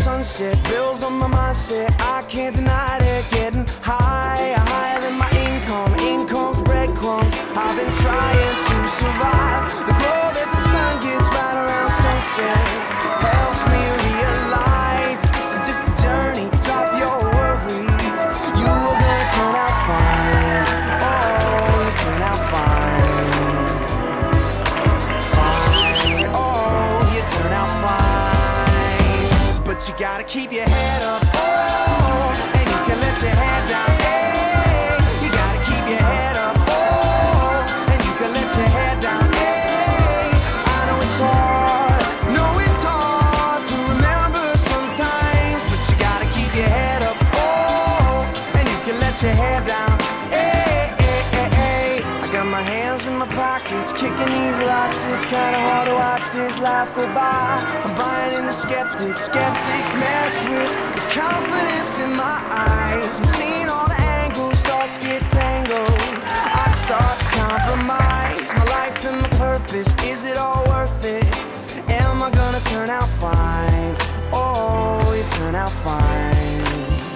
sunset, bills on my mindset, I can't deny it. Getting higher, higher than my income. Income's breadcrumbs, I've been trying to survive. The glow that the sun gets right around sunset helps me realize that this is just a journey. Drop your worries, you're gonna turn out fine. Oh, you turn out fine. Fine, oh, you turn out fine. But you gotta keep your head up, oh, and you can let your head down, hey. You gotta keep your head up, oh, and you can let your head down, hey. I know it's hard, to remember sometimes, but you gotta keep your head up, oh, and you can let your head down, hey, hey, hey, hey. I got my hands in my pockets, kicking these rocks. It's kinda hard to watch this life go by. I'm buying into skeptics, skeptics mess with this confidence in my eyes. I'm seeing all the angles, thoughts get tangled. I start to compromise my life and my purpose. Is it all worth it? Am I gonna turn out fine? Oh, you turn out fine.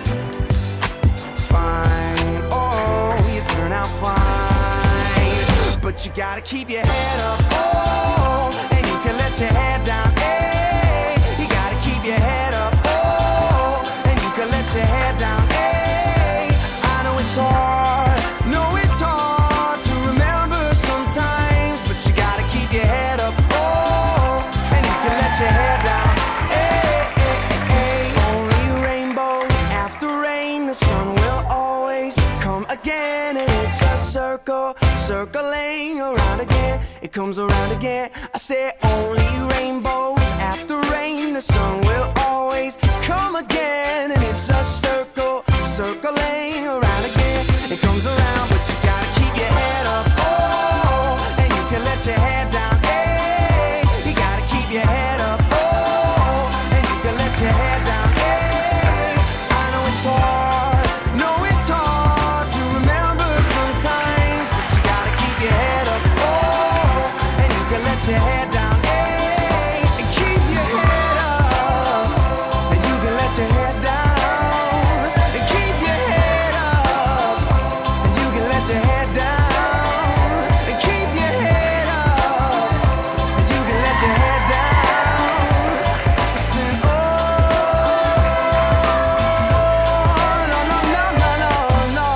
Fine, oh, you turn out fine. But you gotta keep your head up, oh, and you can let your head down, hey. You gotta keep your head up, oh, and you can let your head down, hey. I know it's hard, to remember sometimes, but you gotta keep your head up, oh, and you can let your head down, hey, hey, hey. Only rainbows after rain, the sun will always come again, and it's a circle, circling around again. It comes around again. I say only rainbows after rain, the sun will always come again, and it's a circle, circling around again. It comes around, but you gotta keep your head up, oh, and you can let your head down, hey. You gotta keep your head up, oh, and you can let your head down, hey. I know it's hard, to remember sometimes, but you gotta keep your head up, oh, and you can let your head down, hey. And keep your head up, and you can let your head down, and keep your head up, and you can let your head down, and keep your head up, and you can let your head down. Listen, oh, no, no, no, no, no, no.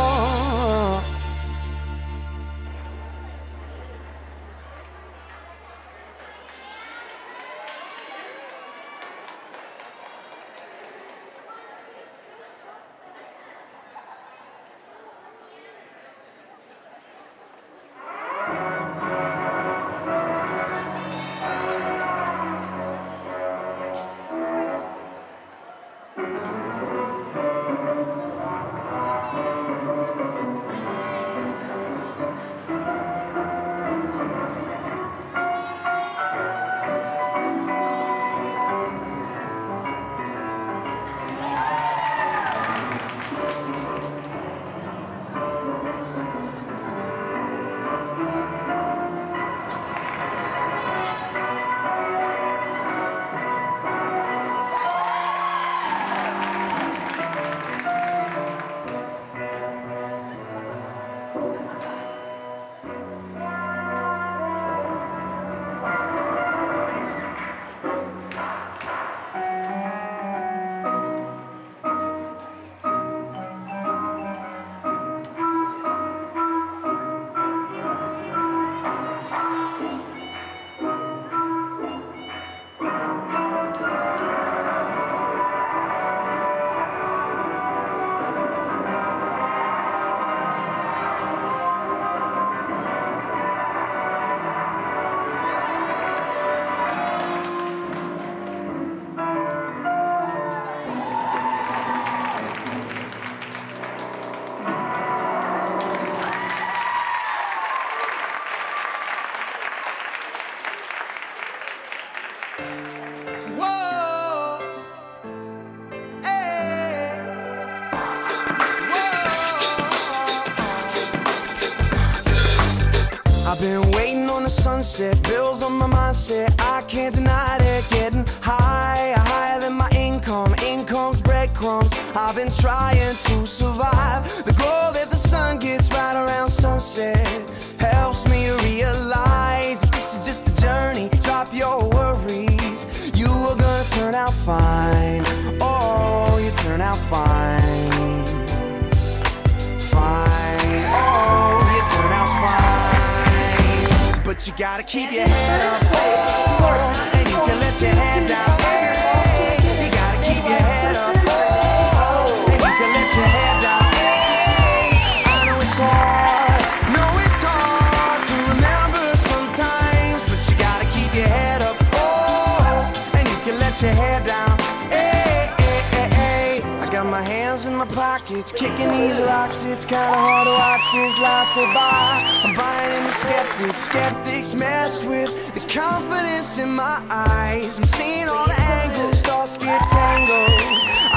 I've been waiting on the sunset, bills on my mindset, I can't deny it. Getting higher, higher than my income. I've been trying to survive. The glow that the sun gets right around sunset helps me realize that this is just a journey. Drop your worries, you are gonna turn out fine. Oh, you turn out fine. Fine, oh, you turn out fine. But you gotta keep your head up, oh, and you can let your head down, hey. You gotta keep your head up, oh, and you can let your head down, hey. I know it's hard, to remember sometimes, but you gotta keep your head up, oh, and you can let your head down, hey, hey, hey, hey. I got my hands in my pockets, kicking these rocks. It's kinda hard to watch this life go by. I'm buying into skeptics, skeptics mess with the confidence in my eyes. I'm seeing all the angles, thoughts get tangled.